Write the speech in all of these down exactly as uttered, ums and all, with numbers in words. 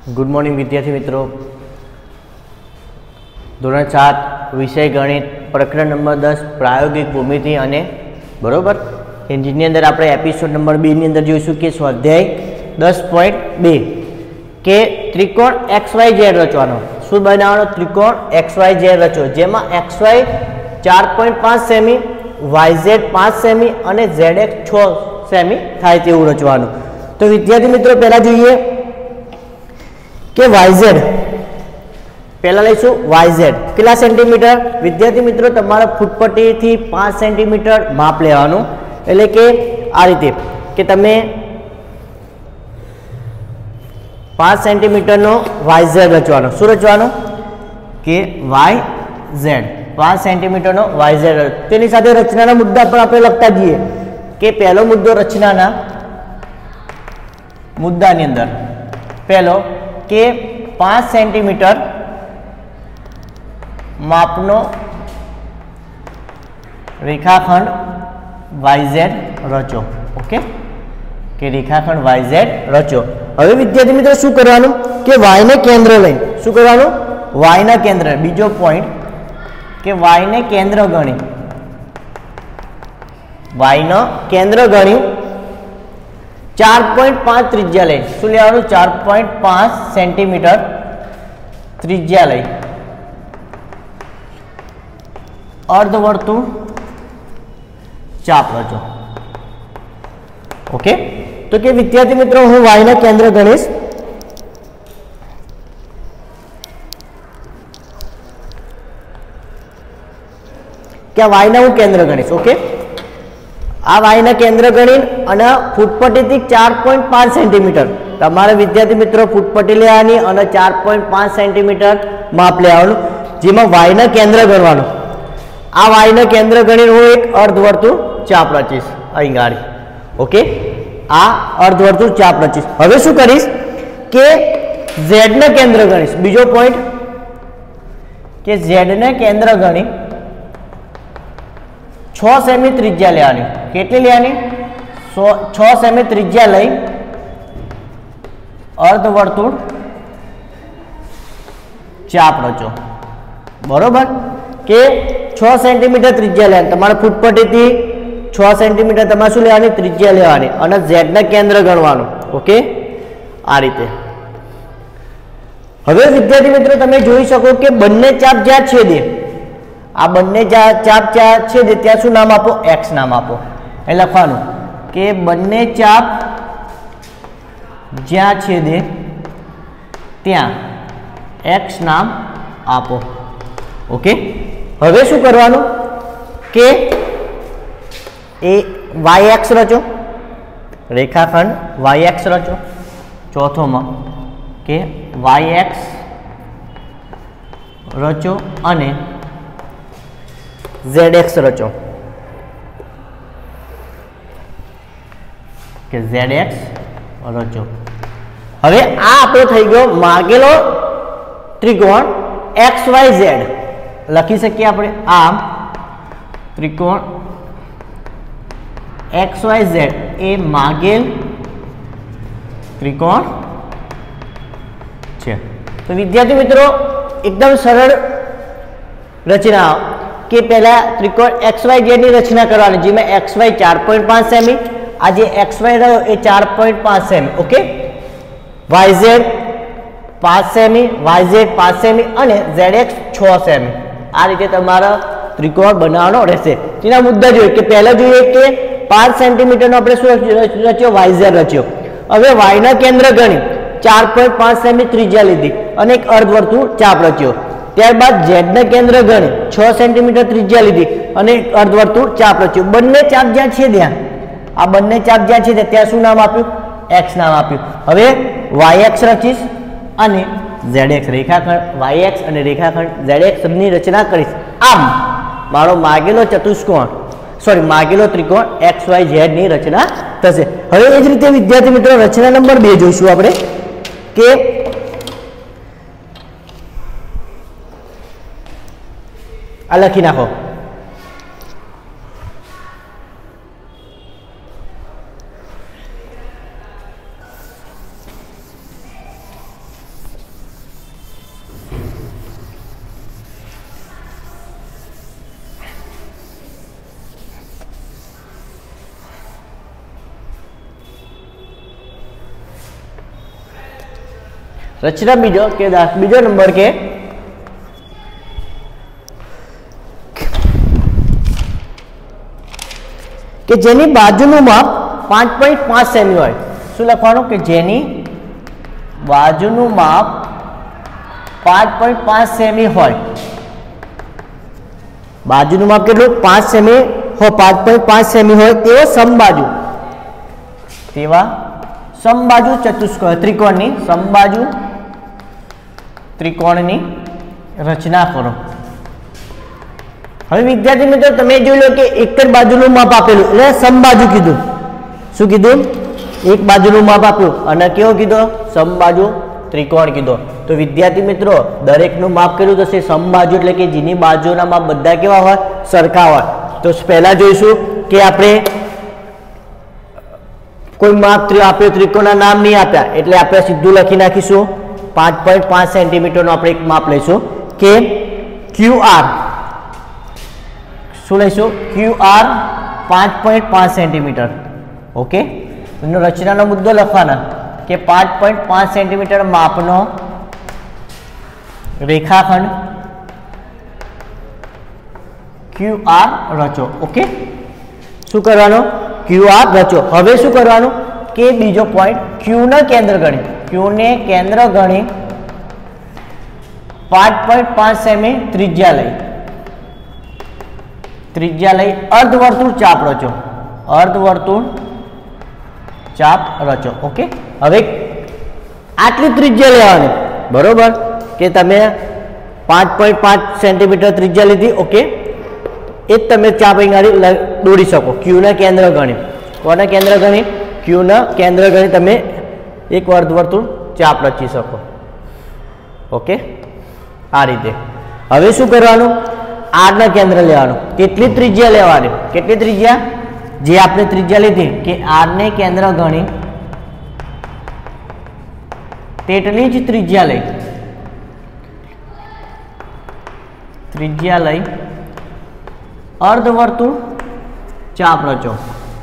Good morning विद्यार्थी मित्रों। धोरण सात विषय गणित प्रकरण नंबर दस प्रायोगिक भूमिति अने बरोबर जेनी अंदर आपणे एपिसोड नंबर बी नी अंदर जोईशुं के स्वाध्याय दस पॉइंट बे के त्रिकोण एक्स वाय जेड रचवानो। शुं बनाववानो? त्रिकोण एक्स वाय जेड रचो जेमां एक्स वाय चार पॉइंट पांच सेमी, वाय जेड पांच सेमी अने जेड एक्स छ सेमी थाय तेवुं रचवानुं। तो विद्यार्थी मित्रों पहला जोईए के वायजेड पहला लईशुं वायजेड केटला सेंटीमीटर। विद्यार्थी मित्रों तमारा फूटपट्टी थी पांच सेंटीमीटर माप लेवानुं एटले के आ रीते के तमे पांच सेंटीमीटर नो वायजेड रचवानो। शुं रचवानो? के वायजेड पांच सेंटीमीटर नो वायजेड। तेनी साथे रचनाना मुद्दा पर आपणे लखता जईए के पहलो मुद्दो रचनाना मुद्दानी अंदर पहलो के पांच सेंटीमीटर मापनो रेखाखंड वायजेड रचो। ओके के रेखाखंड वायजेड रचो। हवे विद्यार्थी मित्रों शुं करवानुं के वाय ने केंद्र लई शुं करवानुं? वाय ना केंद्र बीजो पॉइंट के वाय ने केंद्र गणी वाय नो केंद्र गणी चार पॉइंट पांच त्रिज्या लई शुं लेवानुं? चार पॉइंट पांच सेंटीमीटर त्रिज्या लई अर्धवर्तुळ चाप रचो। ओके तो के विद्यार्थी मित्रों हूँ वाय ना केंद्र गणीश क्या वाय ना हूँ केंद्र गणीश। ओके आ वाय ना केंद्र गणी अने फूटपट्टी थी चार पॉइंट पांच सेंटीमीटर तमारे विद्यार्थी मित्रों फूटपट्टी लेवानी अने चार पॉइंट पांच सेंटीमीटर माप लेवानुं जेमां वाय ना केंद्र गणवानुं। आ वाय ना केंद्र गणी हूँ एक अर्धवर्तुळ चाप रचीश अहीं गाड़ी। ओके आ अर्धवर्तुळ चाप रचीश। हवे शुं करीश के जेड ने केंद्र गणीश बीजो पॉइंट के जेड ने केंद्र गणी छ सेमी त्रिज्या लेवानी। केटली लेवानी? छ सेमी त्रिज्या लई अर्धवर्तुळ चाप रचो। बरोबर के छ सेंटीमीटर त्रिज्या लेवानी तमारे फूटपट्टी थी छ सेंटीमीटर तमारे शुं लेवानी? त्रिज्या लेवानी अने जेड ने केंद्र गणवानुं। ओके आ रीते। हवे विद्यार्थी मित्रों तमे जोई शको के बंने चाप ज्यां छेदे आ बंने चाप ज्यां छेदे त्यां शुं नाम आपो? एक्स नाम आपो। ए लखवानुं के बंने चाप ज्यां छेदे त्यां एक्स नाम आपो। ओके हवे शुं करवानुं के ए वाय एक्स रचो रेखाखंड वाय एक्स रचो। चौथो में के वाय एक्स रचो अने जेड एक्स रचो के जेड एक्स रचो। हवे आ आपणो थई गयो मागेलो त्रिकोण एक्स वाय जेड लखी सकीए आपणे आम त्रिकोण एक्स वाय जेड ए मागेल त्रिकोण छे। तो विद्यार्थी मित्रों एकदम सरल रचना के पहला त्रिकोण एक्स वाय जेड की रचना करवानी जेमां एक्स वाय चार पॉइंट पांच सेमी आज एक्स वाय रह्यो ए चार पॉइंट पांच सेमी। ओके वाय जेड पांच सेमी वाय जेड पांच सेमी अने जेड एक्स छ सेमी आ रीते तमारा त्रिकोण बनावવાનો રહેશે। તેના મુદ્દા જોઈએ કે પહેલા જોઈએ કે पांच सेंटीमीटर નો આપણે શું રચ્યો? વાય ઝેડ રચ્યો। હવે વાય ના કેન્દ્ર ગણી चार पॉइंट पांच सेमी त्रिज्या लीधी અને એક અર્ધવર્તુળ ચાપ રચ્યો। ત્યારબાદ ઝેડ ના કેન્દ્ર ગણી छ સેન્ટીમીટર ત્રિજ્યા લીધી અને એક અર્ધવર્તુળ ચાપ રચ્યો। બંને ચાપ જ્યાં છેદ્યા આ બંને ચાપ જ્યાં છેદ્યા ત્યાં શું નામ આપ્યું? एक्स नाम आप्યું। હવે वाय एक्स रचीश અને जेड एक्स रेखाखंड वाय एक्स અને રેખાખંડ जेड एक्स ની રચના કરીશ। આમ મારો માગેલો ચતુષ્કોણ सॉरी मागेलो त्रिकोण एक्स वाय जेड ની રચના થશે। હવે એ જ રીતે વિદ્યાર્થી મિત્રો રચના નંબર બે જોઈશું આપણે કે આ લખી નાખો रचना बीजो के बीजो नंबर के કે જેની બાજુનું માપ પાંચ પોઈન્ટ પાંચ સેમી હોય. શું લખવાનું કે જેની બાજુનું માપ પાંચ પોઈન્ટ પાંચ સેમી હોય. બાજુનું માપ કેટલું? પાંચ સેમી હોય, પાંચ પોઈન્ટ પાંચ સેમી હોય તેવો સમબાજુ તેવા સમબાજુ ચતુષ્કોણ ત્રિકોણની સમબાજુ ત્રિકોણની રચના કરો. હવે વિદ્યાર્થી મિત્રો તમે જોઈ લો કે એક જ બાજુનું માપ આપેલું એટલે સમબાજુ કીધું. શું કીધું? એક બાજુનું માપ આપ્યું અને કેવો કીધો? સમબાજુ ત્રિકોણ કીધો. તો વિદ્યાર્થી મિત્રો દરેકનું માપ કેટલું થશે? સમબાજુ એટલે કે જેની બાજુના માપ બધા કેવા હોય? સરખા હોય. તો પહેલા જોઈશું કે આપણે કોઈ માપ આપ્યું, ત્રિકોણના નામ નહીં આપ્યા એટલે આપણે સીધું લખી નાખીશું પાંચ પોઈન્ટ પાંચ સેન્ટીમીટરનું આપણે એક માપ લઈશું કે ક્યુ આર. શું લઈશું? ક્યુ આર પાંચ પોઈન્ટ પાંચ સેન્ટીમીટર. ઓકે, એનો રચનાનો મુદ્દો લખવાના કે પાંચ પોઈન્ટ પાંચ સેન્ટીમીટર માપનો રેખાખંડ ક્યુ આર રચો. ઓકે, શું કરવાનું? ક્યુ આર રચો. હવે શું કરવાનું કે બીજો પોઈન્ટ ક્યુ ના કેન્દ્ર ગણી ક્યુ ને કેન્દ્ર ગણી પાંચ પોઈન્ટ પાંચ સેમી ત્રિજ્યા લઈ ત્રિજ્યા લઈ અર્ધવર્તુળ ચાપ રચો. અર્ધવર્તુળ ચાપ રચો. ઓકે, હવે આટલી ત્રિજ્યા લેવાની. બરોબર કે તમે પાંચ પોઈન્ટ પાંચ સેન્ટીમીટર ત્રિજ્યા લીધી. ઓકે, એ જ તમે ચાપ અહીં દોરી શકો. ક્યુના કેન્દ્ર ગણી કોના કેન્દ્ર ગણી ક્યુના કેન્દ્ર ગણી તમે એક અર્ધવર્તુળ ચાપ રચી શકો. ઓકે, આ રીતે. હવે શું કરવાનું? આર ના કેન્દ્ર લેવાનું. કેટલી ત્રિજ્યા લેવાની? કેટલી ત્રિજ્યા? જે આપણે ત્રિજ્યા લીધી કે આર ને કેન્દ્ર ગણી તેટલી જ ત્રિજ્યા લઈ ત્રિજ્યા લઈ અર્ધવર્તુળ ચાપ રચો.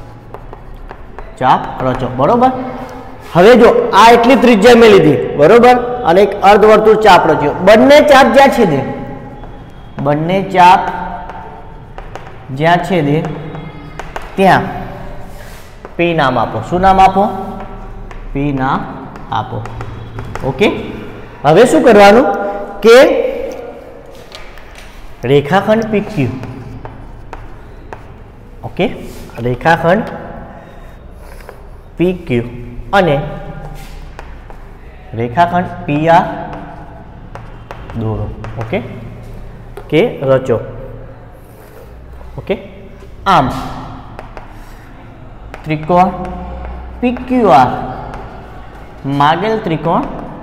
ચાપ રચો. બરોબર. હવે જો આ એટલી ત્રિજ્યા મેં લીધી. બરોબર, અને એક અર્ધવર્તુળ ચાપ રચ્યો. બંને ચાપ જ્યાં છેદે બંને ચાપ જ્યાં છેદે ત્યાં પી નામ આપો. શું નામ આપો? પી નામ આપો. ઓકે, હવે શું કરવાનું કે રેખાખંડ પી ક્યુ. ઓકે, રેખાખંડ પી ક્યુ અને રેખાખંડ પી આર દોરો. ઓકે, કે રચો. ઓકે, આમ ત્રિકોણ પી ક્યુ આર માગેલ ત્રિકોણ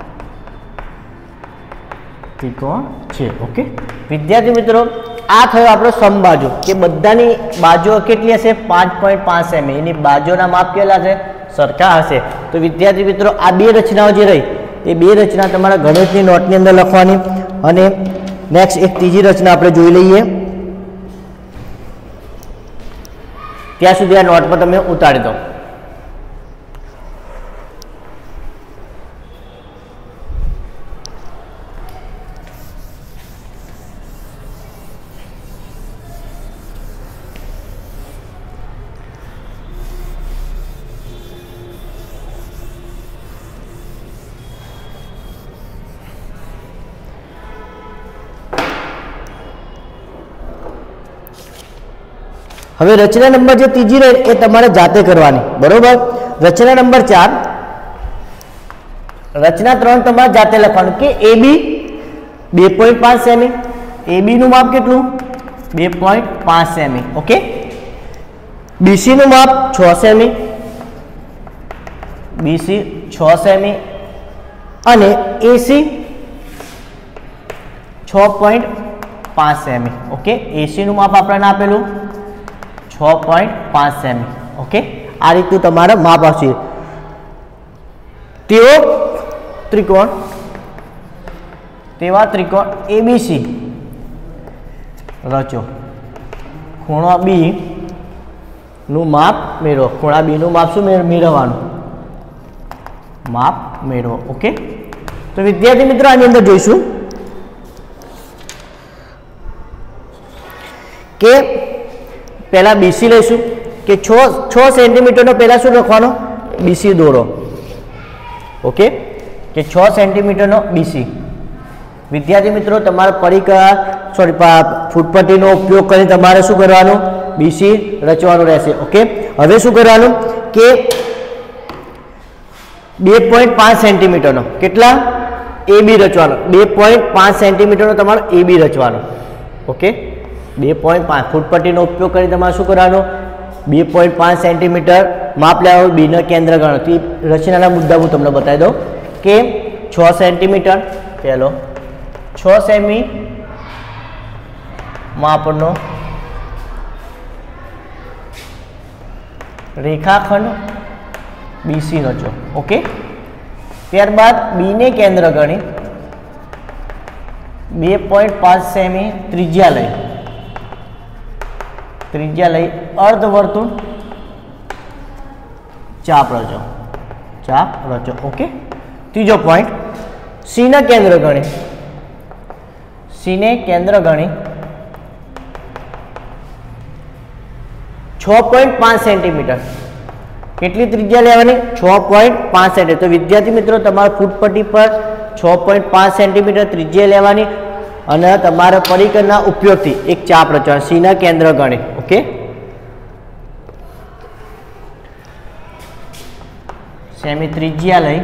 ત્રિકોણ છે. ઓકે, વિદ્યાર્થી મિત્રો આ થયો આપણો સમબાજુ કે બધાની બાજુઓ કેટલી હશે? પાંચ પોઈન્ટ પાંચ સેમી. એની બાજુના માપ કેટલા છે? સરખા હશે. તો વિદ્યાર્થી મિત્રો આ બે રચનાઓ જે રહી એ બે રચના તમારા ગણિતની નોટની અંદર લખવાની. અને નેક્સ્ટ એક ત્રીજી રચના આપણે જોઈ લઈએ. ત્યાં સુધી આ નોટ પર તમે ઉતારી દો. હવે રચના નંબર જે ત્રીજી રહે એ તમારે જાતે કરવાની. બરોબર. રચના નંબર ચાર રચના ત્રણ તમારે જાતે લખવાનું કે એ બી બે પોઈન્ટ પાંચ સેમી. એ બી નું માપ કેટલું? બે પોઈન્ટ પાંચ સેમી. ઓકે, બીસી નું માપ છ સેમી. બીસી છ સેમી અને એસી છ પોઈન્ટ પાંચ સેમી. ઓકે, એસી નું માપ આપણને આપેલું છ પોઈન્ટ પાંચ સેમી. ઓકે, આ રીતનું તમારે માપ આવશે. તેઓ ત્રિકોણ તેવા ત્રિકોણ એબીસી રચો. ખૂણો બી નું માપ મેળવો. ખૂણા બી નું માપ શું મેળવવાનું? માપ મેળવો. ઓકે, तो विद्यार्थी मित्रों आनी अंदर जोईशुं के पहला बीसी लईशुं के छ सेंटीमीटर पहला शू लखवानो बीसी दौरो ओके के छ सेंटीमीटर बीसी विद्यार्थी मित्रों तमारे परिकर सॉरी फूटपट्टी नो उपयोग करी तमारे शू करवानुं बीसी रचवानुं रहेशे ओके हवे शू करवानुं के बे पॉइंट पांच सेंटीमीटर नो केटला ए बी रचवानो बे पॉइंट पांच सेंटीमीटर नो तमारो ए बी रचवानो ओके बे पॉइंट पांच फूटपट्टी नो उपयोग करी तमारे शू करवानुं बे पॉइंट पांच सेंटीमीटर माप लेवा बी न केंद्र गणो तो रचनाना मुद्दा हूँ तमने बताई दो कि छ सेंटीमीटर पहलो छ सेमी मापनो रेखाखंड बीसी रचो ओके त्यारबाद बी ने केंद्र गणी बे पॉइंट पांच सेमी त्रिज्या लई त्रिज्या लई अर्धवर्तुळ चाप रचो चाप रचो ओके तीजो पॉइंट सी ने केंद्र गणी सी ने केंद्र गणी छ पॉइंट पांच सेंटीमीटर केटली त्रिज्या लेवानी छ पॉइंट पांच सेंटीमीटर तो विद्यार्थी मित्रों तमारा फूटपट्टी पर छ पॉइंट पांच सेंटीमीटर त्रिज्या लेवानी अने तमारा परिकરના ઉપયોગથી એક ચાપ રચવા સી ના કેન્દ્ર ગણી ઓકે સેમી ત્રિજ્યા લઈ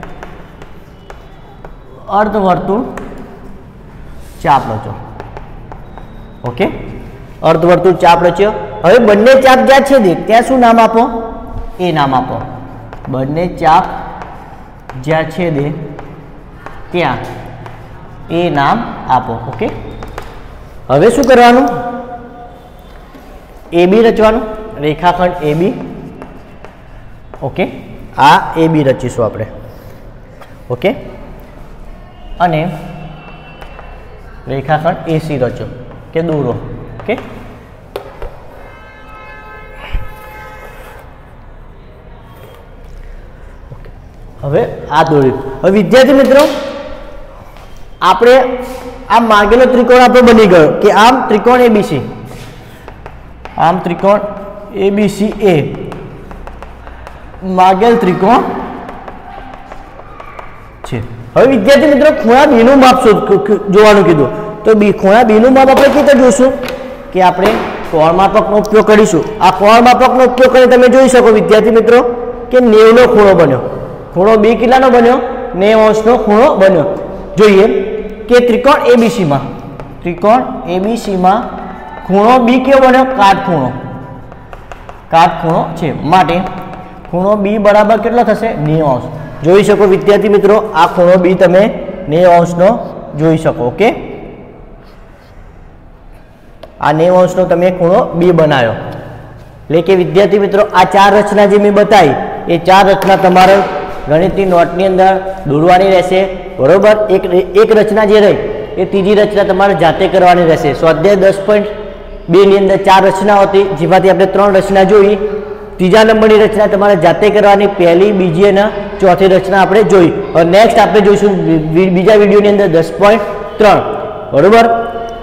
અર્ધવર્તુળ ચાપ રચો ઓકે અર્ધવર્તુળ ચાપ રચ્યો હવે બંને ચાપ જ્યાં છેદે ત્યાં શું નામ આપો એ નામ આપો બંને ચાપ જ્યાં છેદે ત્યાં ए नाम आपो ओके हवे शू करवानुं ए बी रचवानुं रेखाखंड ए बी ओके आ ए बी रचीशुं आपणे ओके अने रेखाखंड ए सी रचो के दोरो ओके हवे आ दोर्युं हवे विद्यार्थी मित्रों આપણે આ માગેલો ત્રિકોણ આપણો બની ગયો કે આમ ત્રિકોણ એબીસી આમ ત્રિકોણ એબીસી એ માગેલ ત્રિકોણ છે હવે વિદ્યાર્થી મિત્રો ખૂણા બી નું માપ જોવાનું કીધું તો બી ખૂણા બી નું માપ આપણે કેવી રીતે જોઈશું કે આપણે કોણ માપકનો ઉપયોગ કરીશું આ કોણ માપકનો ઉપયોગ કરીને તમે જોઈ શકો વિદ્યાર્થી મિત્રો કે નેવું નો ખૂણો બન્યો ખૂણો બી કેટલાનો બન્યો નેવું અંશનો ખૂણો બન્યો જોઈએ કે ત્રિકોણ એબીસી માં ત્રિકોણ એબીસી માં ખૂણો બી કેવો બન્યો કાટખૂણો કાટખૂણો છે માટે ખૂણો બી બરાબર કેટલો થશે નેવું અંશ જોઈ શકો વિદ્યાર્થી મિત્રો આ ખૂણો બી તમે નેવું અંશનો જોઈ શકો ઓકે આ નેવું અંશનો તમે ખૂણો બી બનાવ્યો એટલે કે વિદ્યાર્થી મિત્રો આ ચાર રચના જે મેં બતાવી એ ચાર રચના તમારે ગણિતની નોટની અંદર દોરવાની રહેશે बरोबर एक एक रचना जे रही ए तीजी रचना तमारे जाते करवानी रहेशे स्वाध्याय दस पॉइंट बे नी अंदर चार रचना होती जेमांथी आपणे त्रण रचना जोई तीजा नंबरनी रचना तमारे जाते करवानी पहली बीजी अने चौथी रचना आपणे जोई और नेक्स्ट आपणे जोईशुं बीजा विडियोनी अंदर दस पॉइंट त्रण बरोबर